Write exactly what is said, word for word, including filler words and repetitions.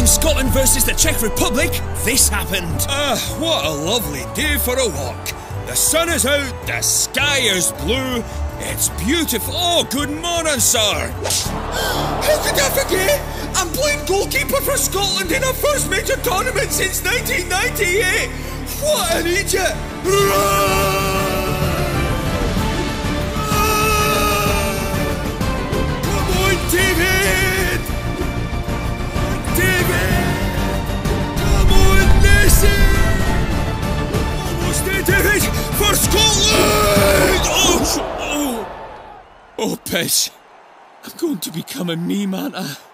During Scotland versus the Czech Republic, this happened. Ah, what a lovely day for a walk. The sun is out, the sky is blue, it's beautiful. Oh, good morning, sir. How could I forget? I'm playing goalkeeper for Scotland in our first major tournament since nineteen ninety-eight. What an idiot! Come on, David! David! Come on, Nessie! Almost there, David! For Scotland! Oh, oh, oh, piss. I'm going to become a meme, aren't I?